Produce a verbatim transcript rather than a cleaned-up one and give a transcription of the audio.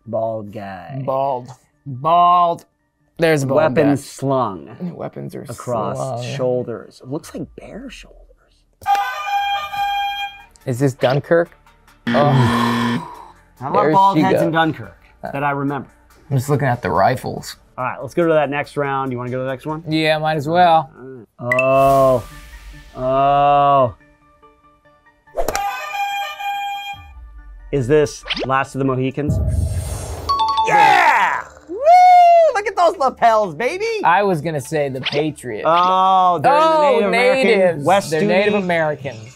Bald guy. Bald. Bald. There's a bald Weapons guy. slung. Weapons are across slung. shoulders. It looks like bear shoulders. Is this Dunkirk? Oh. How about There bald she heads goes. in Dunkirk that I remember? I'm just looking at the rifles. All right, let's go to that next round. You want to go to the next one? Yeah, might as well. Oh. Oh. Is this Last of the Mohicans? Yeah! Woo! Look at those lapels, baby! I was gonna say the Patriot. Oh, they're oh, Native American natives. West They're Duty. Native American.